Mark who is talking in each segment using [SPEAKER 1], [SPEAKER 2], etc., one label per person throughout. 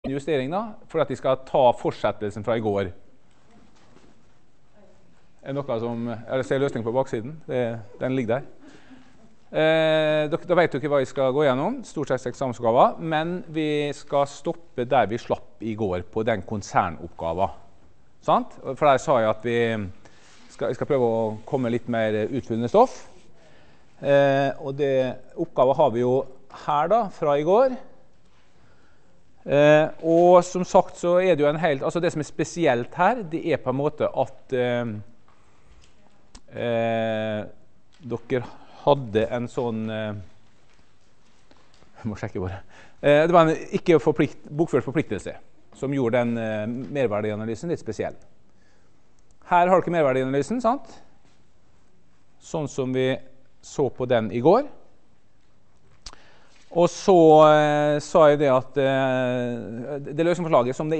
[SPEAKER 1] liten justering da, for at vi skal ta fortsettelsen fra i går. Noe som, jeg ser løsning på baksiden, den ligger der. Da vet dere hva vi skal gå gjennom, stort sett eksamensoppgaver, men vi skal stoppe der vi slapp i går på den konsernoppgaven. Sant? For der sa jeg at vi skal prøve å komme litt mer utfyllende stoff. Og det oppgaven har vi jo her da, fra i går. Og som sagt så er det jo altså det som er spesielt her, det er på en måte at dere hadde en sånn jeg må sjekke bare. Det var en ikke bokført forpliktelse som gjorde den merverdianalysen litt spesiell. Her har dere merverdianalysen, sant? Sånn som vi så på den i går. Og så sa jeg det at det løsningsforslaget som det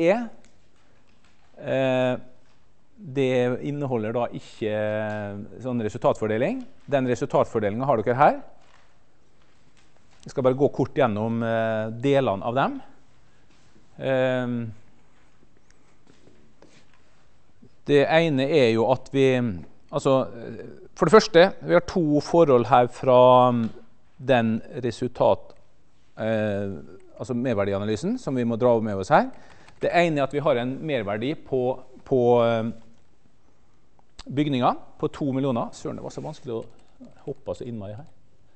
[SPEAKER 1] det inneholder da ikke sånn resultatfordeling. Den resultatfordelingen har dere her. Jeg skal bare gå kort gjennom delene av dem. Det ene er jo at vi, altså for det første, vi har to forhold her fra den altså merverdianalysen som vi må dra med oss her. Det ene er at vi har en merverdi på bygninga på 2 millioner. Søren, det var så vanskelig å hoppe så inn meg her.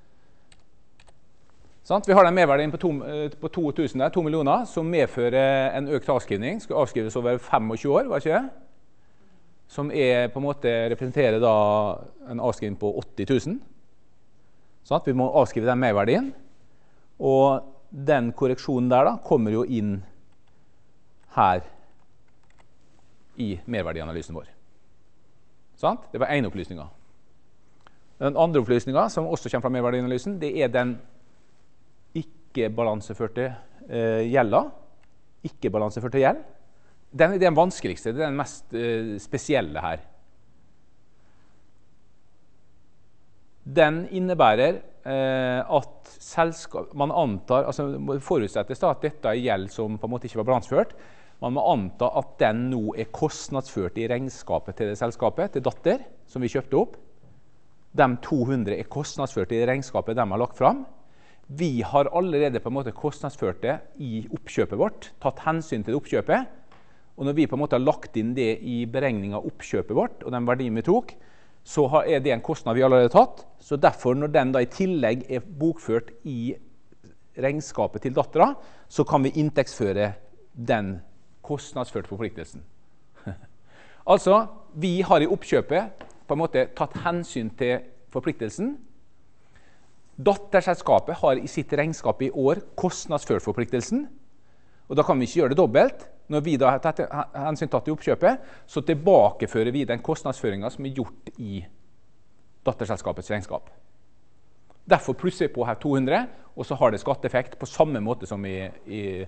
[SPEAKER 1] Sant? Vi har den merverdien på 2000 der, 2 millioner, som medfører en økt avskrivning. Skal avskrives over 25 år, var ikke det? Som på en måte representerer da en avskrivning på 80 000. Sant? Vi må avskrive den merverdien. Og den korreksjonen der da, kommer jo inn her i merverdianalysen vår. Sant? Det var en opplysning. Den andre opplysningen, som også kommer fra merverdianalysen, det er den ikke-balanseførte gjelda. Ikke-balanseførte gjeld. Den er den vanskeligste, det er den mest spesielle her. Den innebærer at man antar, altså forutsettes da at dette er gjeld som på en måte ikke var balanseført. Man må anta at den nå er kostnadsført i regnskapet til det selskapet, til datter, som vi kjøpte opp. De 200 er kostnadsført i regnskapet de har lagt fram. Vi har allerede på en måte kostnadsført det i oppkjøpet vårt, tatt hensyn til det oppkjøpet. Og når vi på en måte har lagt inn det i beregningen av oppkjøpet vårt, og den verdien vi tok, så er det en kostnad vi allerede har tatt. Så derfor, når den da i tillegg er bokført i regnskapet til dattera, så kan vi inntektsføre den kostnadsførte forpliktelsen. Altså, vi har i oppkjøpet på en måte tatt hensyn til forpliktelsen. Datterselskapet har i sitt regnskap i år kostnadsført forpliktelsen, og da kan vi ikke gjøre det dobbelt. Når vi da har tatt hensyn tatt i oppkjøpet, så tilbakefører vi den kostnadsføringen som er gjort i datterselskapets regnskap. Derfor plusser vi på her 200, og så har det skatteeffekt på samme måte som i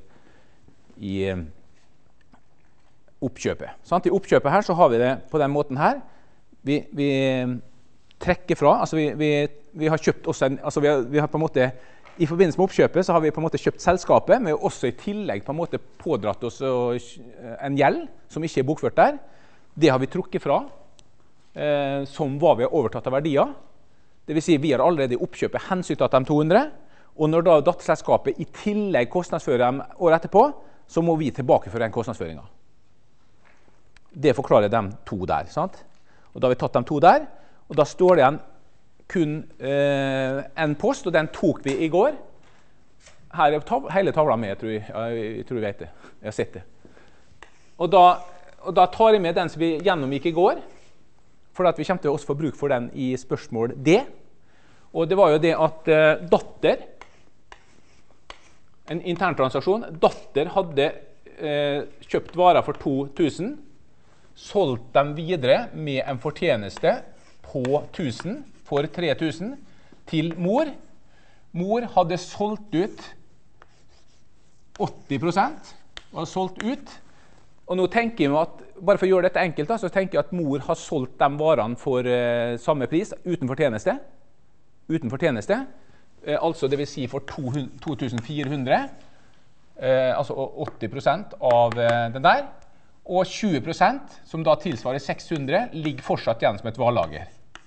[SPEAKER 1] oppkjøpet. Sant? I oppkjøpet her så har vi det på den måten her. Vi trekker fra, altså vi har kjøpt også vi har på en måte, i forbindelse med oppkjøpet så har vi på en måte kjøpt selskapet, men også i tillegg på en måte pådratt oss en gjeld som ikke er bokført der. Det har vi trukket fra, som hva vi har overtatt av verdier. Det vil si, vi har allerede i oppkjøpet hensyntatt de 200, og når da datterselskapet i tillegg kostnadsfører dem året etterpå, så må vi tilbakeføre den kostnadsføringen. Det forklarer de to der, sant? Og da har vi tatt de to der, og da står det igjen kun en post, og den tok vi i går. Her er hele tavla med, jeg tror jeg vet det. Jeg har sett det. Og da tar jeg med den som vi gjennomgikk i går, for at vi kommer til å få bruk for den i spørsmål D. Og det var jo det at datter, en intern transaksjon, datter hadde kjøpt varer for 2000, solgt dem videre med en fortjeneste på 1000 for 3000 til mor. Mor hadde solgt ut 80%, var solgt ut. Og nå tenker jeg at, bare for å gjøre dette enkelt, så tenker jeg at mor har solgt de varene for samme pris, uten fortjeneste. Uten fortjeneste. Altså det vil si for 2400. altså 80% av den der, og 20%, som da tilsvarer 600, ligger fortsatt igjen som et varelager.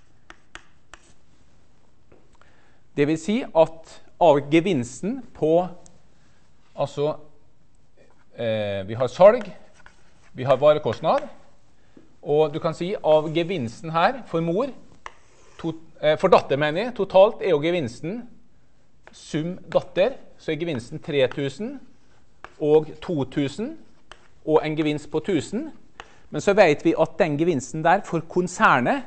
[SPEAKER 1] Det vil si at av gevinsten på, altså, vi har salg, vi har varekostnad, og du kan si av gevinsten her for mor, for datter mener jeg, totalt er jo gevinsten sum datter, så er gevinsten 3000 og 2000 og en gevinst på 1000. Men så vet vi at den gevinsten der for konsernet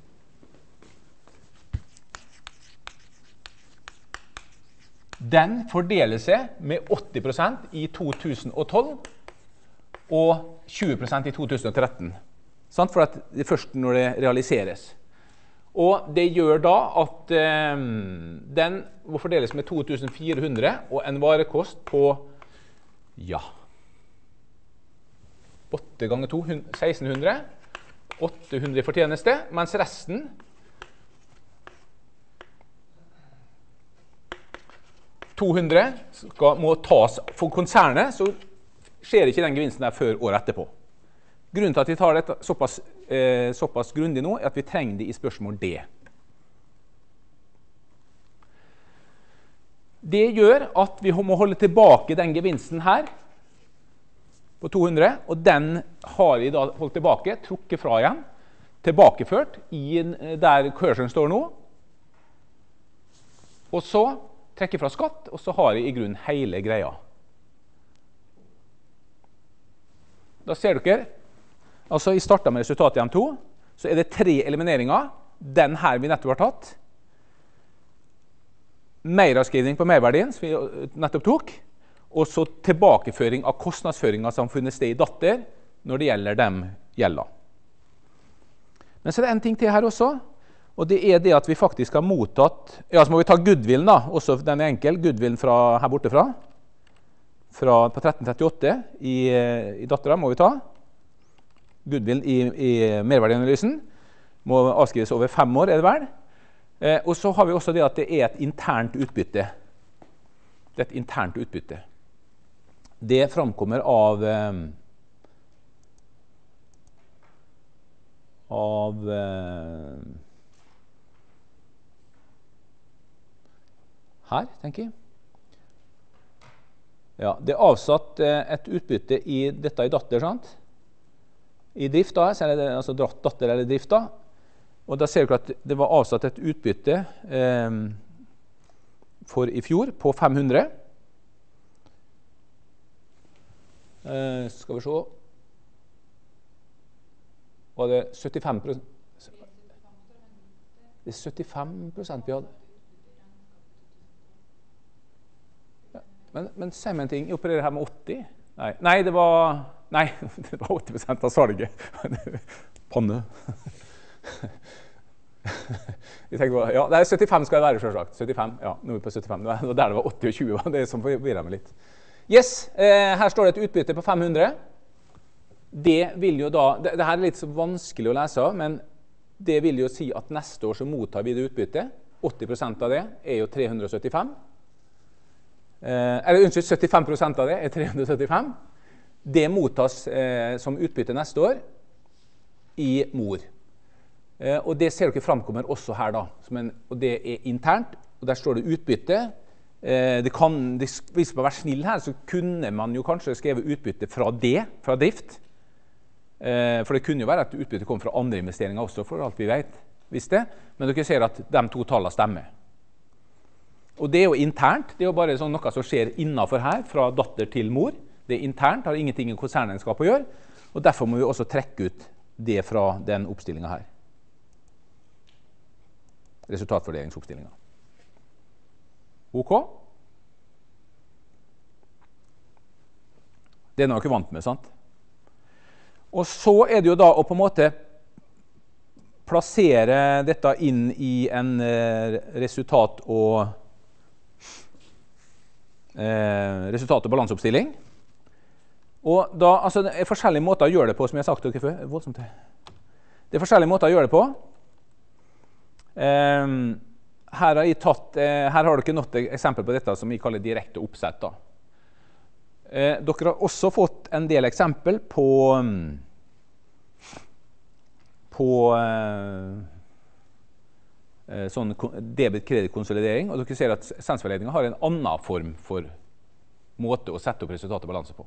[SPEAKER 1] den fordeler seg med 80% i 2012 og 20% i 2013. Sant? For at det er først når det realiseres. Og det gjør da at den må fordeles med 2400 og en varekost på, ja, 8 ganger 2, 1600, 800 i fortjeneste, mens resten må tas for konsernet, så skjer ikke den gevinsten der før året etterpå. Grunnen til at vi tar dette såpass grundig nå, er at vi trenger det i spørsmål D. Det gjør at vi må holde tilbake den gevinsten her, på 200, og den har vi da holdt tilbake, trukket fra igjen, tilbakeført i der kursen står nå, og så trekker fra skatt, og så har vi i grunn hele greia. Da ser dere, altså i starten med resultatet i M2, så er det 3 elimineringer, den her vi nettopp har tatt, meravskrivning på merverdien, som vi nettopp tok, og så tilbakeføring av kostnadsføringer som funnet sted i datter, når det gjelder dem gjelder. Men så er det en ting til her også, og det er det at vi faktisk har mottatt, ja, så må vi ta goodwillen da, også den er enkel, goodwillen fra her bortefra, på 1338 i datteren må vi ta, goodwillen i merverdianalysen, må avskrives over 5 år, er det vel? Og så har vi også det at det er et internt utbytte. Det er et internt utbytte. Det framkommer av her, tenker jeg. Ja, det er avsatt et utbytte i dette i datter, sant? I drift da, så er det altså datter eller drift da. Og da ser dere at det var avsatt et utbytte for i fjor på 500. Skal vi se. Var det 75%? Det er 75% vi hadde. Ja, men sier meg en ting, jeg opererer her med 80? Nei, det var 80% av salget. Panne. Jeg tenkte, ja, det er 75 skal det være selvsagt. 75, ja, nå er vi på 75. Det var der det var 80 og 20, det er som forvirrer meg litt. Yes, her står det et utbytte på 500. Det vil jo da, det her er litt så vanskelig å lese, men det vil jo si at neste år så mottar vi det utbyttet. 80% av det er jo 375. Eller unnskyld, 75% av det er 375. Det mottas som utbytte neste år i mor. Og det ser dere framkommer også her da, og det er internt, og der står det utbytte. Hvis man var snill her, så kunne man jo kanskje skrevet utbytte fra drift. For det kunne jo være at utbytte kom fra andre investeringer også, for alt vi vet, visst det. Men dere ser at de to tallene stemmer. Og det er jo internt, det er jo bare sånn noe som skjer innenfor her, fra datter til mor. Det er internt, har ingenting i konsernregnskap å gjøre, og derfor må vi også trekke ut det fra den oppstillingen her. Resultatfordelingsoppstillingen. Ok? Det er noe dere vant med, sant? Og så er det jo da å på en måte plassere dette inn i en resultat- og balanseoppstilling. Og da, altså det er forskjellige måter å gjøre det på, som jeg har sagt dere før. Voldsomt det. Det er forskjellige måter å gjøre det på. Her har dere nok et eksempel på dette som vi kaller direkte oppsett da. Dere har også fått en del eksempel på sånn debit-kredit-konsolidering, og dere ser at essensveiledningen har en annen form for måte å sette opp resultat og balanse på.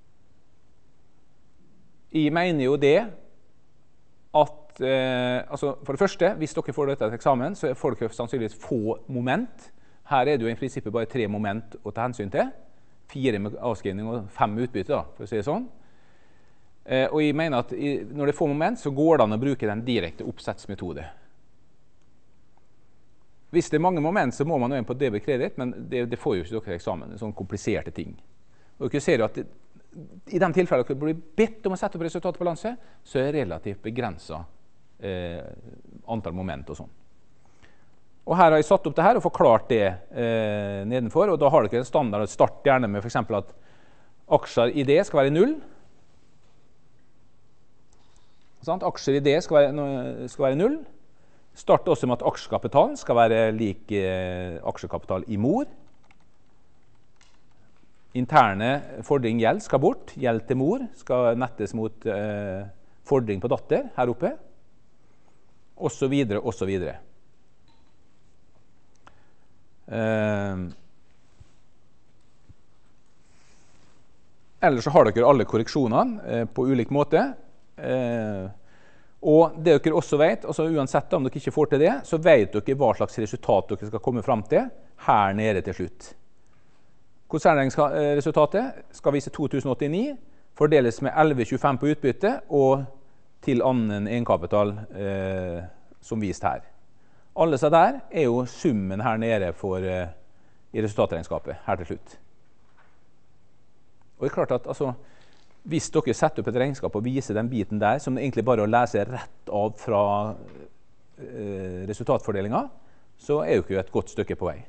[SPEAKER 1] Jeg mener jo det at altså for det første, hvis dere får dette til eksamen, så får dere sannsynligvis få moment. Her er det jo i prinsippet bare 3 moment å ta hensyn til. 4 med avskrivning og 5 med utbytte, da, for å si det sånn. Og jeg mener at når det er få moment, så går det an å bruke den direkte oppsettsmetode. Hvis det er mange moment, så må man jo inn på debit kredit, men det får jo ikke dere i eksamen, sånne kompliserte ting. Og dere ser jo at i de tilfellene dere blir bedt om å sette opp resultat og balanse, så er det relativt begrenset antall moment og sånn. Og her har jeg satt opp det her og forklart det nedenfor, og da har dere en standard start gjerne med for eksempel at aksjer i det skal være 0. Sånn, aksjer i det skal være 0. Start også med at aksjekapitalen skal være lik aksjekapital i mor. Interne fordring gjeld skal bort. Gjeld til mor skal nettes mot fordring på datter her oppe. Og så videre, og så videre. Ellers så har dere alle korreksjonene på ulik måte. Og det dere også vet, altså uansett om dere ikke får til det, så vet dere hva slags resultat dere skal komme frem til her nede til slutt. Konsernregningsresultatet skal vise 2089, fordeles med 11,25 på utbytte og til annen egenkapital som vist her. Alle disse der er jo summen her nede i resultatregnskapet her til slutt. Og det er klart at altså, hvis dere setter opp et regnskap og viser den biten der, som egentlig bare er å lese rett av fra resultatfordelingen, så er jo ikke et godt stykke på vei.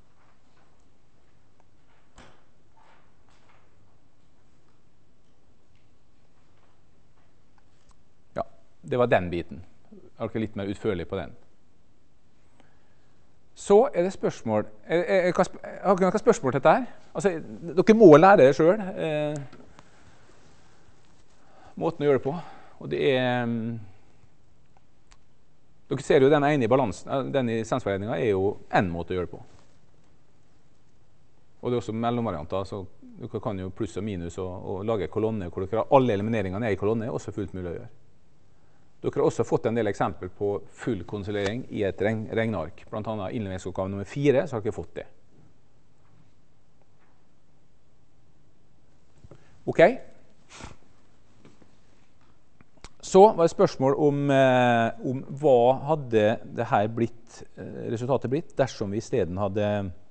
[SPEAKER 1] Ja, det var den biten. Jeg er litt mer utførlig på den. Så er det spørsmål. Har dere noen spørsmål til dette her? Altså, dere må lære det selv. Måten å gjøre det på. Og det er dere ser jo den ene i balansen, den i essensveiledningen er jo en måte å gjøre det på. Og det er også mellomvarianter, så dere kan jo pluss og minus og lage kolonne hvor dere har alle elimineringene er i kolonne, også fullt mulig å gjøre. Dere har også fått en del eksempel på full konsolidering i et regneark. Blant annet innleveringsoppgave nummer 4, så har dere fått det. Ok? Så var det spørsmål om hva hadde det her resultatet blitt dersom vi i stedet hadde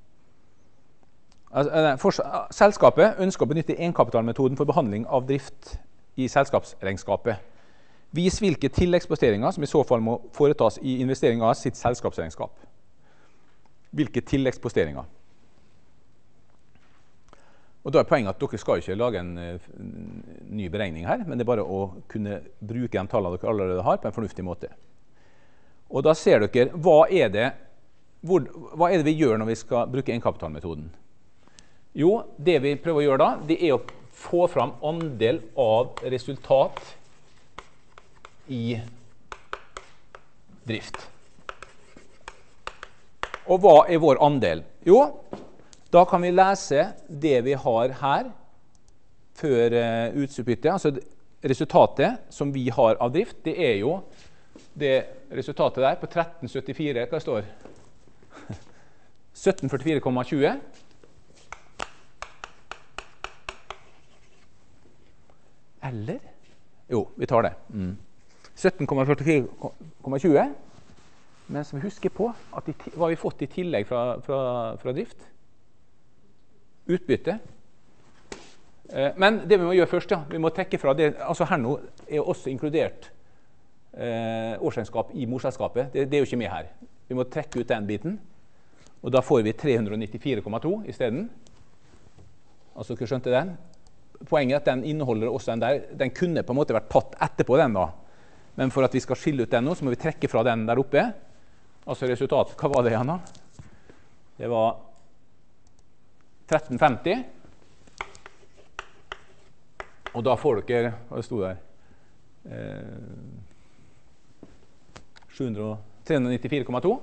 [SPEAKER 1] selskapet ønsker å benytte egenkapitalmetoden for behandling av drift i selskapsregnskapet. Vis hvilke tilleggsposteringer som i så fall må foretas i investering av sitt selskapsregnskap. Hvilke tilleggsposteringer? Og da er poenget at dere skal ikke lage en ny beregning her, men det er bare å kunne bruke de tallene dere allerede har på en fornuftig måte. Og da ser dere, hva er det vi gjør når vi skal bruke egenkapitalmetoden? Jo, det vi prøver å gjøre da, det er å få fram andel av resultat i drift. Og hva er vår andel? Jo, da kan vi lese det vi har her før utbytte. Altså resultatet som vi har av drift, det er jo det resultatet der på 1374, hva står? 1744,20. Eller? Jo, vi tar det. 17,44,20. Men som vi husker på, at hva har vi fått i tillegg fra drift? Utbytte. Men det vi må gjøre først, ja, vi må trekke fra det, altså her nå er også inkludert årsregnskap i morselskapet, det er jo ikke med her. Vi må trekke ut den biten, og da får vi 394,2 i stedet. Altså, dere skjønte den? Poenget er at den inneholder også den der, den kunne på en måte vært tatt etterpå den da, men for at vi skal skille ut den nå, så må vi trekke fra den der oppe. Altså resultatet, hva var det igjen da? Det var 1350. Og da får dere, hva det stod der, 394,2.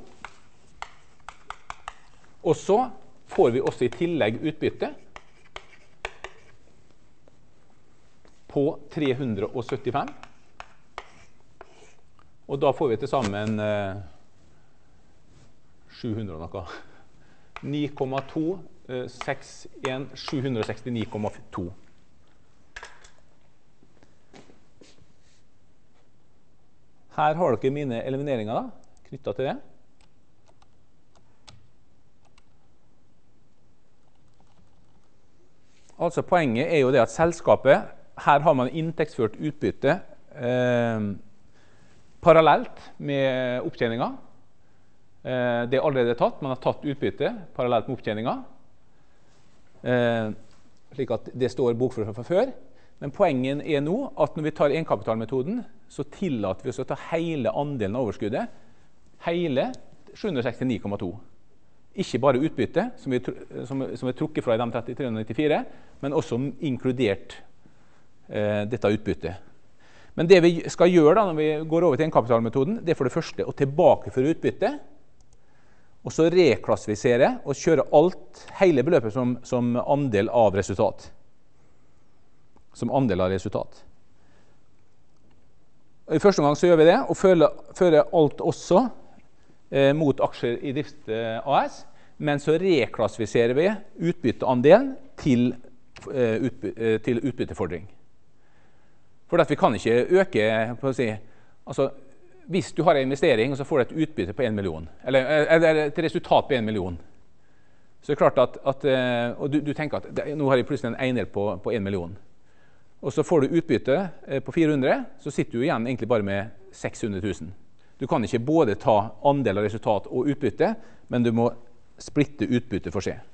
[SPEAKER 1] Og så får vi også i tillegg utbytte på 375. Og da får vi til sammen 700 og noe. 9,2, 61, 769,2. Her har dere mine elimineringer da, knyttet til det. Altså poenget er jo det at selskapet, her har man inntektsført utbytte parallelt med opptjeninga. Det er allerede tatt, man har tatt utbytte parallelt med opptjeninga. Slik at det står bokført fra før. Men poenget er nå at når vi tar egenkapitalmetoden, så tillater vi oss å ta hele andelen av overskuddet, hele 769,2. Ikke bare utbytte, som er trukket fra i de 394, men også inkludert dette utbyttet. Men det vi skal gjøre da, når vi går over til egenkapitalmetoden, det er for det første å tilbakeføre utbytte, og så reklassifisere og kjøre hele beløpet som andel av resultat. Som andel av resultat. Og i første omgang så gjør vi det, og fører alt også mot aksjer i Drift AS, men så reklassifiserer vi utbytteandelen til utbyttefordring. For at vi kan ikke øke, på å si, altså hvis du har en investering og så får du et utbytte på 1 million, eller et resultat på 1 million, så er det klart at og du tenker at nå har jeg plutselig en eiendel på 1 million, og så får du utbytte på 400, så sitter du igjen egentlig bare med 600 000. Du kan ikke både ta andel av resultat og utbytte, men du må splitte utbytte for seg.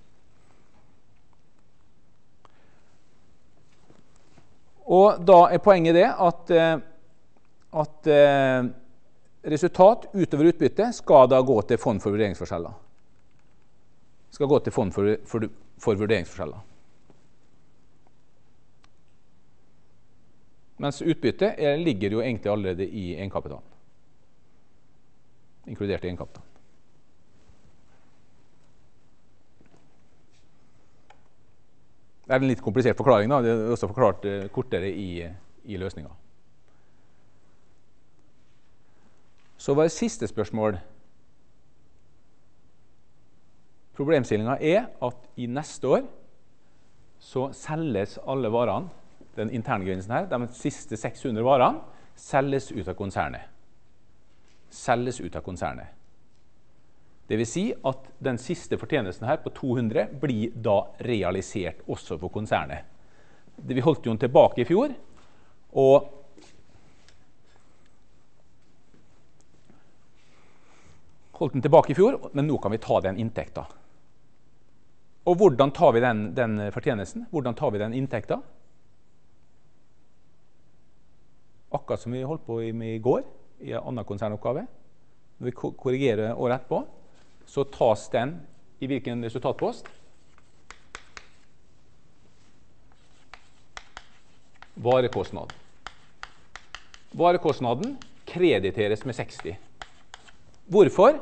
[SPEAKER 1] Og da er poenget det at resultat utover utbytte skal da gå til fond for vurderingsforskjeller. Skal gå til fond for vurderingsforskjeller. Mens utbytte ligger jo egentlig allerede i egenkapitalen. Inkludert i egenkapitalen. Det er en litt komplisert forklaring da. Det er også forklart kortere i løsninga. Så var det siste spørsmål. Problemstillingen er at i neste år så selges alle varene, den interne gevinsten her, de siste 600 varene, selges ut av konsernet. Selges ut av konsernet. Det vil si at den siste fortjenesten her på 200 blir da realisert også for konsernet. Vi holdt jo den tilbake i fjor, og men nå kan vi ta den inntekten. Og hvordan tar vi den fortjenesten? Hvordan tar vi den inntekten? Akkurat som vi holdt på med i går, i en annen konsernoppgave. Når vi korrigerer året etterpå, så tas den i hvilken resultatpost? Varekostnad. Varekostnaden krediteres med 60. Hvorfor?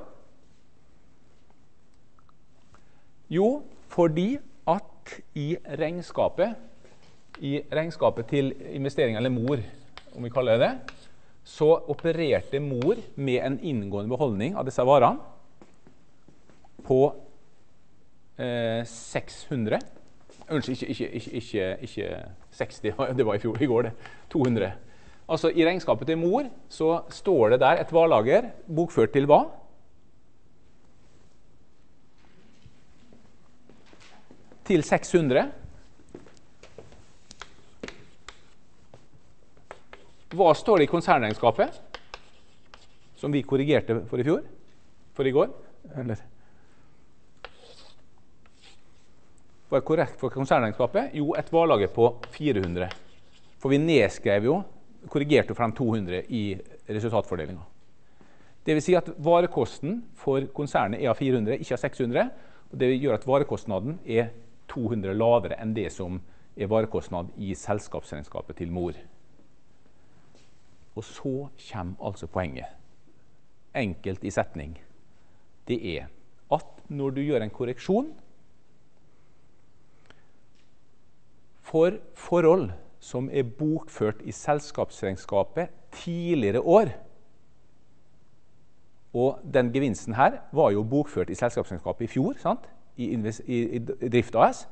[SPEAKER 1] Jo, fordi at i regnskapet til investering eller mor, om vi kaller det, så opererte mor med en inngående beholdning av disse varene på 600. Ikke 60, det var i går det, 200. Altså i regnskapet til mor så står det der et varelager bokført til hva? Til 600. Hva står det i konsernregnskapet? Som vi korrigerte for i fjor? For i går? Eller? Hva er korrekt for konsernregnskapet? Jo, et varelager på 400. For vi nedskrev jo, korrigerte fra de 200 i resultatfordelingen. Det vil si at varekosten for konsernet er av 400, ikke av 600. Og det gjør at varekostnaden er 200 lavere enn det som er varekostnad i selskapsregnskapet til mor. Og så kommer altså poenget. Enkelt i setning. Det er at når du gjør en korreksjon for forhold som er bokført i selskapsregnskapet tidligere år, og den gevinsten her var jo bokført i selskapsregnskapet i fjor, sant? I Drift AS.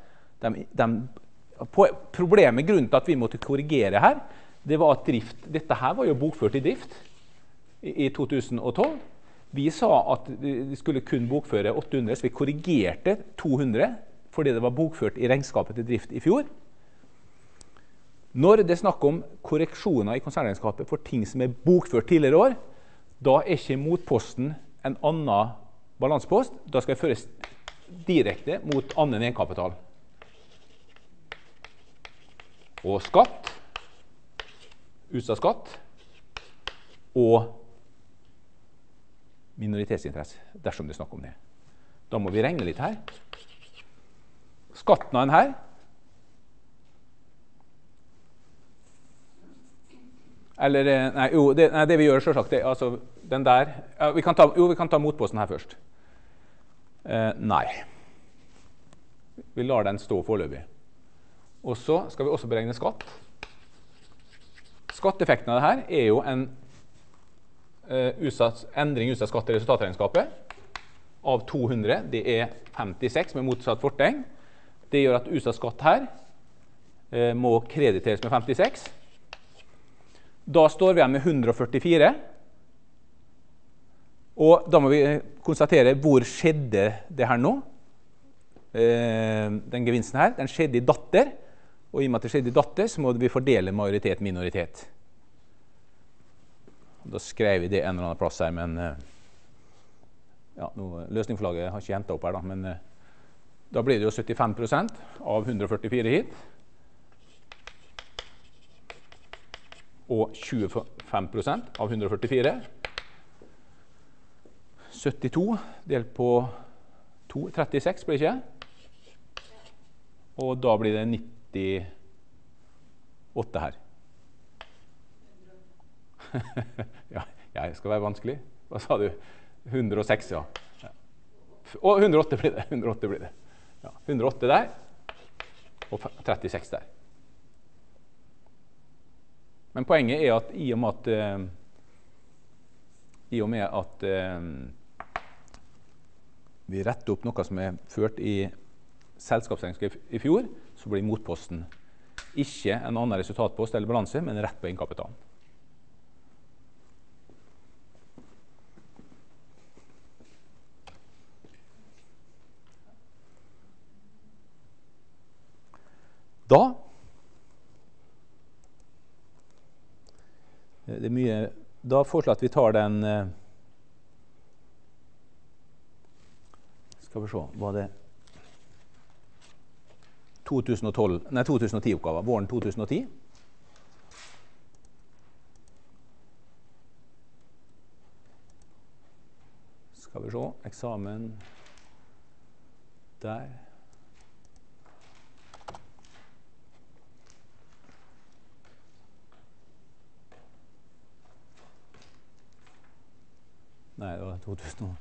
[SPEAKER 1] Grunnen til at vi måtte korrigere her, det var at dette her var jo bokført i drift i 2012. Vi sa at vi skulle kun bokføre 800, så vi korrigerte 200, fordi det var bokført i regnskapet til drift i fjor. Når det er snakk om korreksjoner i konsernregnskapet for ting som er bokført tidligere år, da er ikke motposten en annen balansepost. Da skal jeg føres direkte mot annen egenkapital. Og skatt, utsatt skatt, og minoritetsinteresse, dersom det er snakk om det. Da må vi regne litt her. Skatten av den her, eller, det vi gjør selvsagt, det, altså den der, vi kan ta motposten her først. Nei. Vi lar den stå foreløpig. Og så skal vi også beregne skatt. Skatteeffekten av det her er jo en endring utsatt skatt i resultatregnskapet av 200, det er 56 med motsatt fortegn. Det gjør at utsatt skatt her må krediteres med 56. Da står vi igjen med 144. Og da må vi konstatere hvor skjedde det her nå. Den gevinsten her, den skjedde i datter. Og i og med at det skjedde i datter, så må vi fordele majoritet-minoritet. Da skrev vi det en eller annen plass her, men ja, løsningsforlaget har ikke hentet opp her, da, men da blir det jo 75% av 144 hit. Og 25% av 144. 72 delt på 2, 36 blir det ikke? Og da blir det 98 her. Ja, jeg skal være vanskelig. Hva sa du? 106, ja. Og 108 blir det. 108 blir det. Ja, 108 der, og 36 der. Men poenget er at i og med at vi retter opp noe som er ført i selskapsregnskap i fjor, så blir motposten ikke en annen resultatpost eller balanse, men rett på egenkapitalen. Da foreslår jeg at vi tar den skal vi se, var det 2010-oppgaven, våren 2010. Skal vi se, eksamen der. Nei, det var 2000.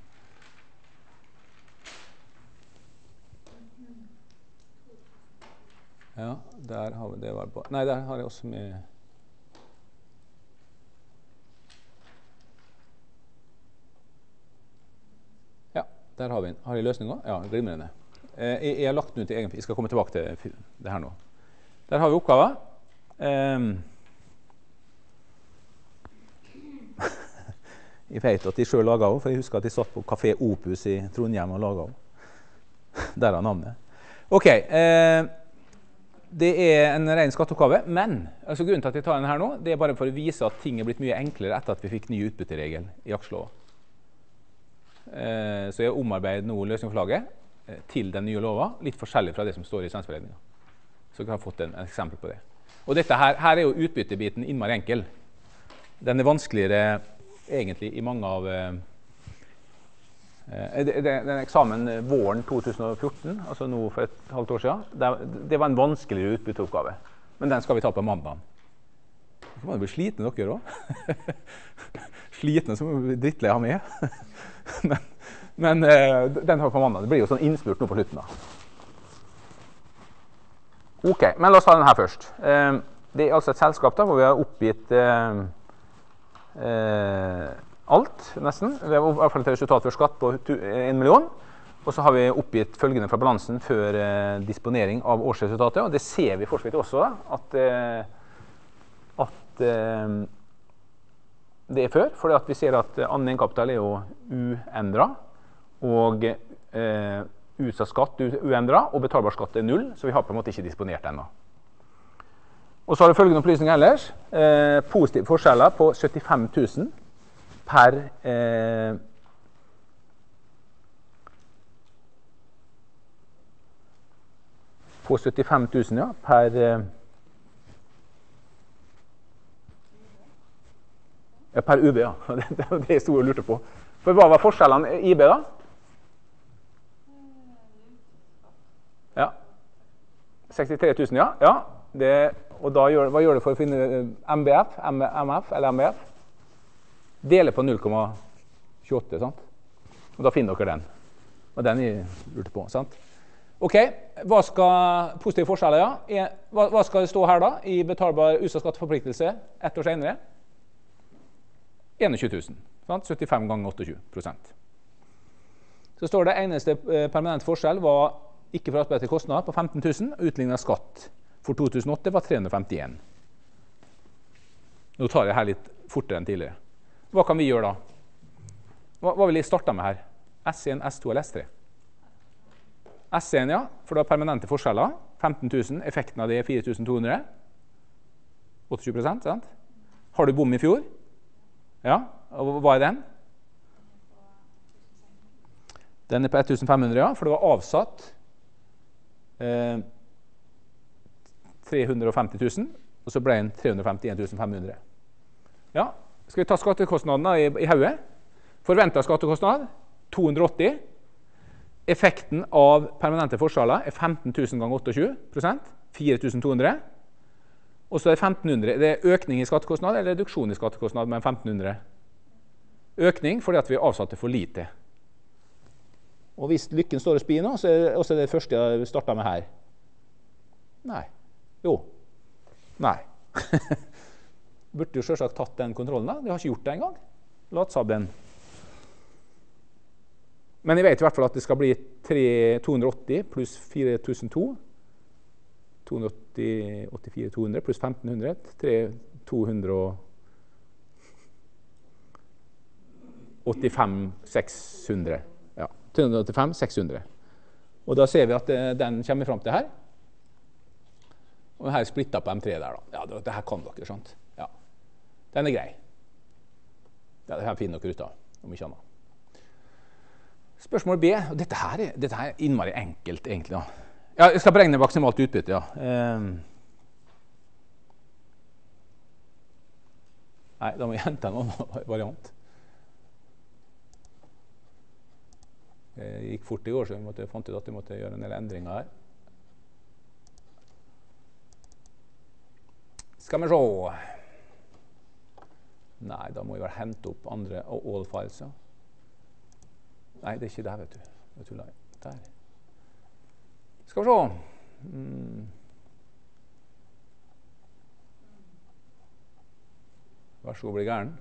[SPEAKER 1] Ja, der har vi det. Nei, der har jeg også med Ja, der har vi en. Har jeg løsningen? Ja, glimrende. Jeg har lagt den ut i egen. Jeg skal komme tilbake til det her nå. Der har vi oppgaven. Jeg vet at de selv laget også, for jeg husker at de satt på Café Opus i Trondheim og laget også. Der er navnet. Ok, det er en ren skatteoppgave, men altså grunnen til at jeg tar den her nå, det er bare for å vise at ting er blitt mye enklere etter at vi fikk ny utbytteregel i aksjelova. Så jeg har omarbeidet nå løsningsforslaget til den nye lova, litt forskjellig fra det som står i lisensforordningen. Så jeg har fått en eksempel på det. Og dette her er jo utbyttebiten innmari enkel. Den er vanskeligere egentlig i mange av Den eksamen våren 2014, altså nå for et halvt år siden, det var en vanskeligere utbytteoppgave. Men den skal vi ta på mandag. Så må det bli slitne dere også. Slitne som drittlig har med. men den tar vi på mandag. Det blir jo sånn innspurt nå på slutten da. Ok, men la oss ta den her først. Det er altså et selskap da, hvor vi har oppgitt alt, nesten. Vi har i hvert fall et resultat for skatt på 1 million. Og så har vi oppgitt følgende fra balansen før disponering av årsresultatet. Og det ser vi fortsatt også, da, at det er før. Fordi at vi ser at annen egenkapital er jo uendret. Og utsatt skatt uendret, og betalbar skatt er 0. Så vi har på en måte ikke disponert ennå. Og så har vi følgende opplysninger ellers. Positive forskjeller på 75 000 per på 75 000, ja, per per UB, ja. Det er det jeg stod og lurte på. For hva var forskjellene i IB da? Ja. 63 000, ja. Ja. Og da hva gjør det for å finne MBF, MF eller MBF? Deler på 0,28, sant? Og da finner dere den. Og den jeg lurte på, sant? Ok, hva skal positive forskjeller, ja? Hva skal det stå her da, i betalbar utsatt skatteforpliktelse 1 år senere? 21 000, sant? 75 ganger 28%. Så står det eneste permanent forskjell var ikke fraspett til kostnader på 15 000, utlignet skatt for 2008 var 351. Nå tar jeg her litt fortere enn tidligere. Hva kan vi gjøre da? Hva vil jeg starte med her? S1, S2 eller S3? S1, ja, for da permanente forskjeller. 15 000, effekten av det er 4200. 28%, sant? Har du bom i fjor? Ja, og hva er den? Den er på 1500, ja, for det var avsatt 350 000, og så ble den 351 500. Ja, skal vi ta skattekostnadene i hodet? Forventet skattekostnad 280. Effekten av permanente forskjeller er 15 000 ganger 28%, 4200. Og så er det 1500. Det er økning i skattekostnad eller reduksjon i skattekostnad med 1500. Økning fordi at vi avsatte for lite. Og hvis lykken står og spir nå, så er det også det første jeg startet med her. Nei. Jo. Nei. Burde jo selvsagt tatt den kontrollen da. De har ikke gjort det engang. Latsabben. Men jeg vet i hvert fall at det skal bli 280 pluss 4002. 284 200 pluss 1500. 285 600. Ja, 385 600. Og da ser vi at den kommer frem til her. Og her er splittet på M3 der da. Ja, det her kan dere, sant? Ja. Den er grei. Ja, det her finner dere ut av, om ikke annet. Spørsmål B. Dette her er innmari enkelt, egentlig. Da. Ja, jeg skal beregne maksimalt utbytte, ja. Nei, da må jeg hente en annen variant. Jeg gikk fort i går, så jeg fant ut at jeg måtte gjøre en del endringer her. Skal vi se. Nei, da må jeg bare hente opp andre all files, ja. Nei, det er ikke der, vet du. Der. Skal vi se. Vær så god, bli gæren.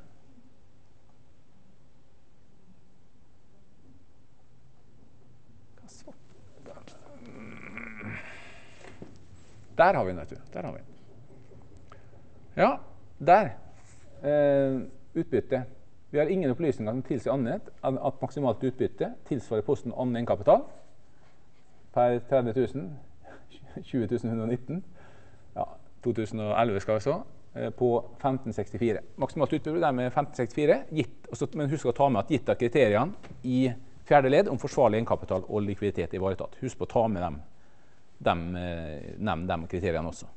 [SPEAKER 1] Der har vi den, vet du. Der har vi den. Ja, der. Utbytte. Vi har ingen opplysninger som tilsier annet at maksimalt utbytte tilsvarer posten annen egenkapital per 30 000, 20 119, ja, 2011 skal vi så, på 1564. Maksimalt utbytte er med 1564, men husk å ta med at gitt av kriteriene i fjerde ledd om forsvarlig egenkapital og likviditet ivaretatt. Husk på å ta med nevn de kriteriene også.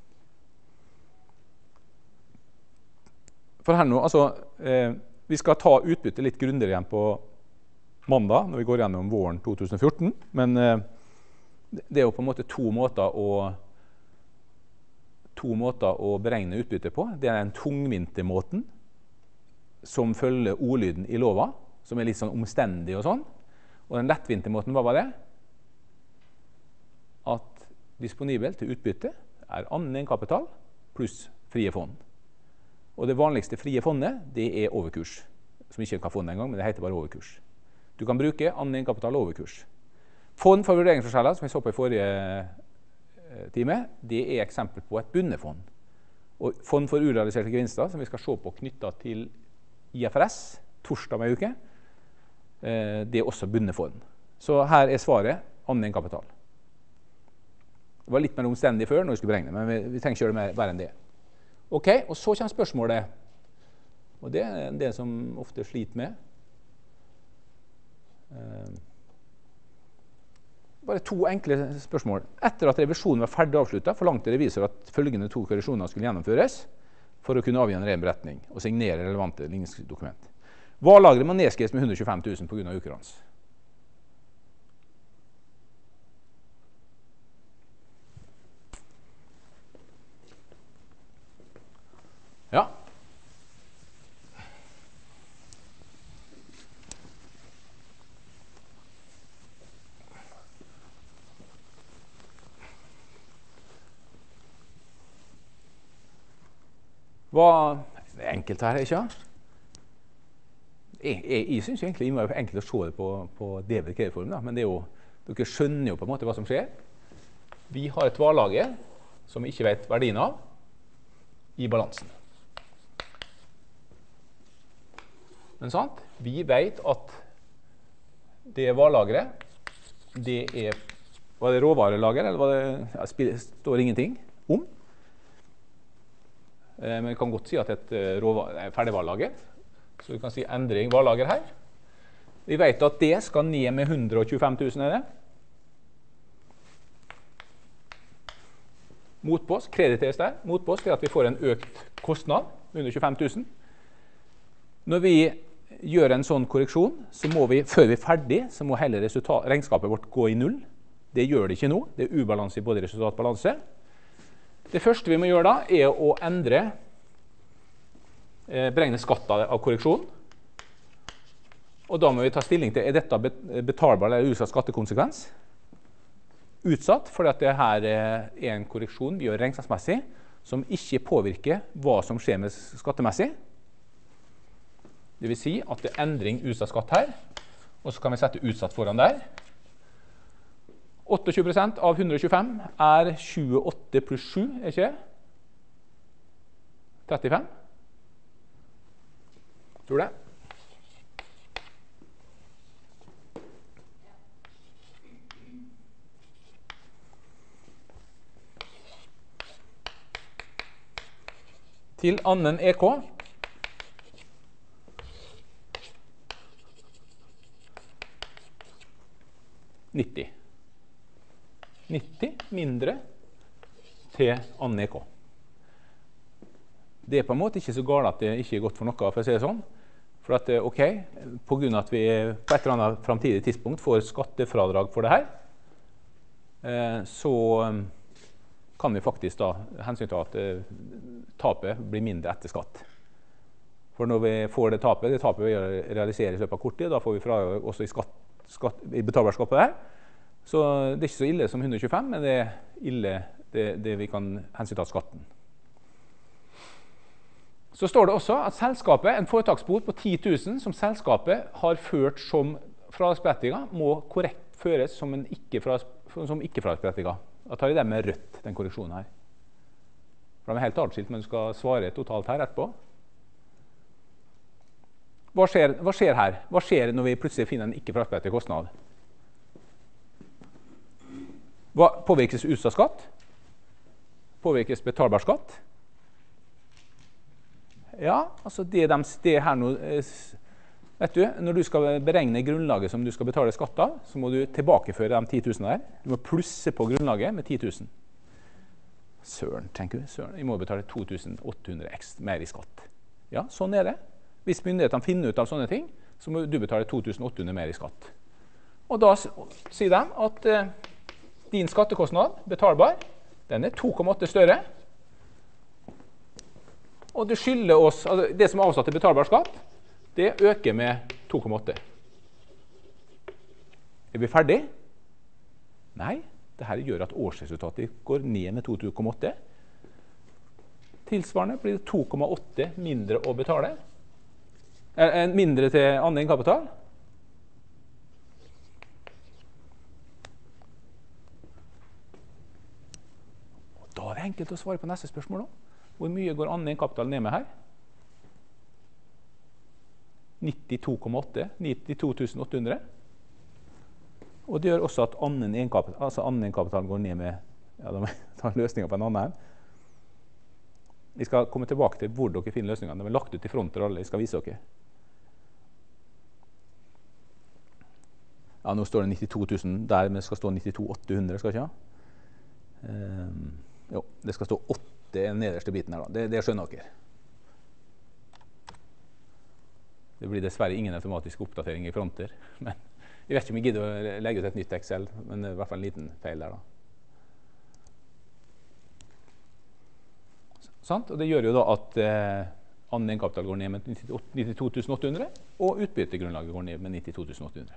[SPEAKER 1] For her nå, altså, vi skal ta utbytte litt grundigere igjen på mandag, når vi går gjennom våren 2014. Men det er jo på en måte to måter å beregne utbytte på. Det er den tungvinte måten, som følger ordlyden i lova, som er litt sånn omstendig og sånn. Og den lettvinte måten, hva var det? At disponibel til utbytte er annen egenkapital pluss frie fond. Og det vanligste frie fondet, det er overkurs, som ikke kan fonde engang, men det heter bare overkurs. Du kan bruke annen egenkapital og overkurs. Fond for vurderingsforskjeller, som vi så på i forrige time, det er eksempel på et bundet fond. Og fond for urealiserte gevinster, som vi skal se på knyttet til IFRS, torsdag med uke, det er også bundet fond. Så her er svaret annen egenkapital. Det var litt mer omstendig før når vi skulle beregne, men vi trenger ikke gjøre det mer enn det. Ok, og så kommer spørsmålet, og det er det som ofte sliter med. Bare to enkle spørsmål. Etter at revisjonen var ferdig avsluttet, forlangte revisor at følgende to korreksjoner skulle gjennomføres for å kunne avgi en ren beretning og signere relevante ligningsdokument. Varelageret må nedskrives med 125 000 på grunn av ukurans. Ja. Det er enkelt her, ikke? Jeg synes egentlig det er enkelt å se det på debet-kreditformen, men det er jo, dere skjønner jo på en måte hva som skjer. Vi har et varelager som vi ikke vet verdien av i balansen. Men sant? Vi vet at det varelageret, det er, var det råvarelager, eller var det, står ingenting om. Men vi kan godt si at et ferdigvarelager, så vi kan si endring varelager her. Vi vet at det skal ned med 125 000, er det? Motpost, krediteres der. Motpost er at vi får en økt kostnad, 125 000. Når vi gjør en sånn korreksjon, så må vi, før vi er ferdig, så må hele regnskapet vårt gå i null. Det gjør det ikke nå. Det er ubalanse i både resultat og balanse. Det første vi må gjøre da, er å beregne skatt av korreksjon. Og da må vi ta stilling til, er dette betalbar eller utsatt skattekonsekvens? Utsatt, fordi at det her er en korreksjon vi gjør regnskapsmessig, som ikke påvirker hva som skjer med skattemessig. Det vil si at det er endring utsatt skatt her, og så kan vi sette utsatt foran der. 28% av 125 er 28 pluss 7, er ikke det? 35? Tror du det? Til annen EK. $90 mindre til annen EK. Det er på en måte ikke så galt at det ikke er godt for noe, for å si det sånn. For at, ok, på grunn av at vi på et eller annet fremtidig tidspunkt får skattefradrag for det her, så kan vi faktisk da hensyn til at tapet blir mindre etter skatt. For når vi får det tapet vi realiserer i løpet av kort tid, da får vi fradrag også i betalbar skatt på det her. Så det er ikke så ille som 125, men det er ille det vi kan hensynta skatten. Så står det også at selskapet, en foretaksbot på 10 000 som selskapet har ført som fradragsberettiget, må korrekt føres som ikke-fradragsberettiget. Da tar vi det med rødt, den korreksjonen her. For de er helt atskilt, men du skal svare totalt her etterpå. Hva skjer her? Hva skjer når vi plutselig finner en ikke-fradragsberettiget kostnad? Påvirkes utsatt skatt? Påvirkes betalbar skatt? Ja, altså det her nå, vet du, når du skal beregne grunnlaget som du skal betale skatt av, så må du tilbakeføre de 10 000 der. Du må plusse på grunnlaget med 10 000. Søren, tenker du. Søren, jeg må betale 2800 ekstra mer i skatt. Ja, sånn er det. Hvis myndighetene finner ut av sånne ting, så må du betale 2800 mer i skatt. Og da sier de at din skattekostnad, betalbar, den er 2,8 større. Og det skylder oss, altså det som er avsatt til betalbar skatt, det øker med 2,8. Er vi ferdig? Nei, dette gjør at årsresultatet går ned med 2,8. Tilsvarende blir det 2,8 mindre å betale. Mindre til annen egenkapital. Da er det enkelt å svare på neste spørsmål. Hvor mye går annen egenkapital ned med her? 92,8. 92.800. Og det gjør også at annen egenkapital går ned med, ja, da må jeg ta løsninger på en annen her. Vi skal komme tilbake til hvor dere finner løsningene. De er lagt ut i fronter alle, jeg skal vise dere. Ja, nå står det 92 000 der, men det skal stå 92.800, skal ikke ha? Jo, det skal stå 8 den nederste biten her da. Det skjønner dere. Det blir dessverre ingen automatisk oppdatering i fronter, men jeg vet ikke om jeg gidder å legge ut et nytt Excel, men det er i hvert fall en liten feil der da. Og det gjør jo da at annen egenkapital går ned med 92.800, og utbyttegrunnlaget går ned med 92.800.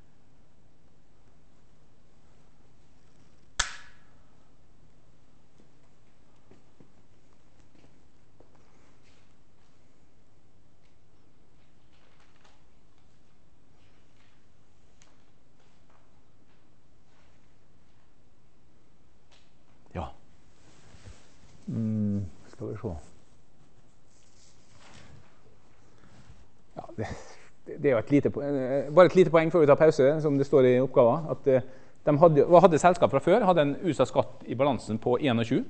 [SPEAKER 1] Ja. Skal vi se. Ja, det er jo bare et lite poeng før vi tar pause, som det står i oppgaven. At hadde selskap fra før, hadde en USA skatt i balansen på 21.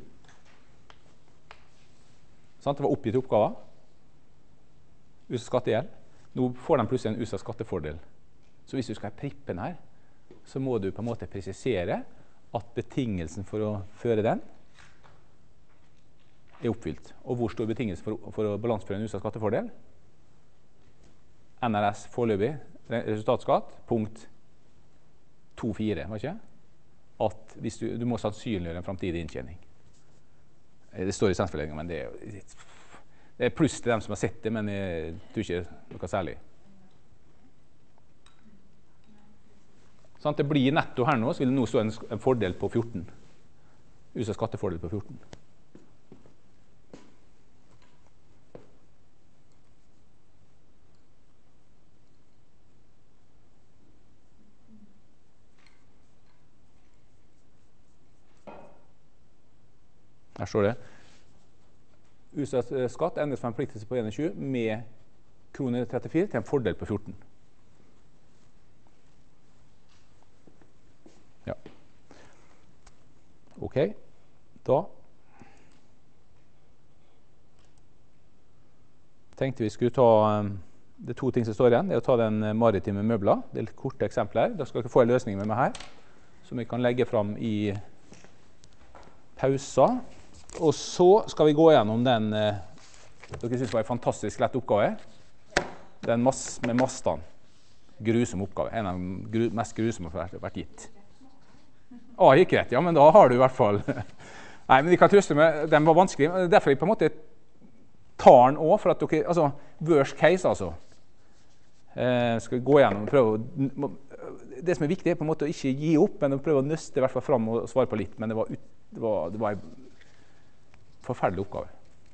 [SPEAKER 1] Sant? Det var oppgitt i oppgaven. USA skattegjeld. Nå får de plutselig en USA skattefordel. Så hvis du skal ha prippen her, så må du på en måte presisere at betingelsen for å føre den er oppfylt. Og hvor stor betingelse for å balanseføre en USA skattefordel? NRS foreløpig, resultatskatt, punkt 2,4, var ikke? At hvis du må sannsynliggjøre en fremtidig inntjening. Det står i sendsforledningen, men det er pluss til dem som har sett det, men jeg tror ikke noe særlig. Sånn, det blir netto her nå, så vil det nå stå en fordel på 14. USA skattefordel på 14. Her står det. USAs skatt endres fra en forpliktelse på 21 med kroner 34 til en fordel på 14. Ja. Ok, da tenkte vi skulle ta det to ting som står igjen. Det er å ta den maritime møbler. Det er litt korte eksempler. Da skal dere få en løsning med meg her, som vi kan legge fram i pauser. Og så skal vi gå gjennom den dere synes var en fantastisk lett oppgave. Den med mastene. Grusom oppgave. En av de mest grusomme som har vært gitt. Gikk rett, ja, men da har du i hvert fall Nei, men vi kan trøste med, den var vanskelig. Derfor jeg på en måte tar den også, for at dere, altså, worst case, altså. Skal vi gå gjennom og prøve det som er viktig er på en måte å ikke gi opp, men å prøve å nøste i hvert fall fram og svare på litt, men det var en forferdelig oppgave.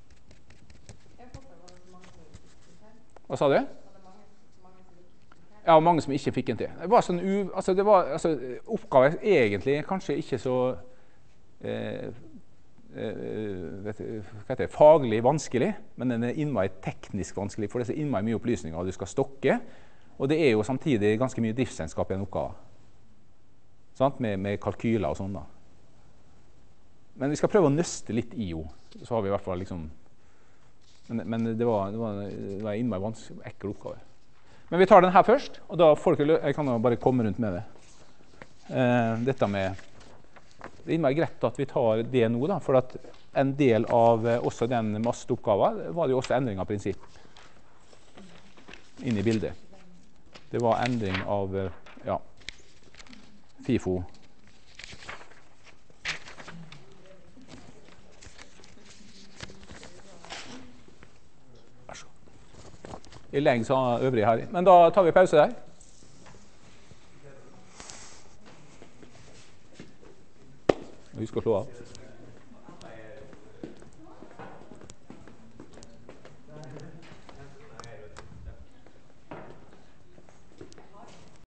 [SPEAKER 1] Hva sa du? Ja, mange som ikke fikk en til. Det var sånn, oppgave egentlig kanskje ikke så faglig vanskelig, men den er innmari teknisk vanskelig, for det er så innmari mye opplysninger du skal stokke, og det er jo samtidig ganske mye driftsregnskap i en oppgave. Sant? Med kalkyler og sånn da. Men vi skal prøve å nøste litt i jo, så har vi i hvert fall liksom, men det var en innmari vanskelig, ekkel oppgave. Men vi tar den her først, og da jeg kan jo bare komme rundt med det. Dette med, det er innmari greit at vi tar det nå da, for at en del av også den masteoppgaven var det jo også endring av prinsipp inn i bildet. Det var endring av ja, FIFO. I lengd sa øvrig her. Men da tar vi pause der. Husk å slå av.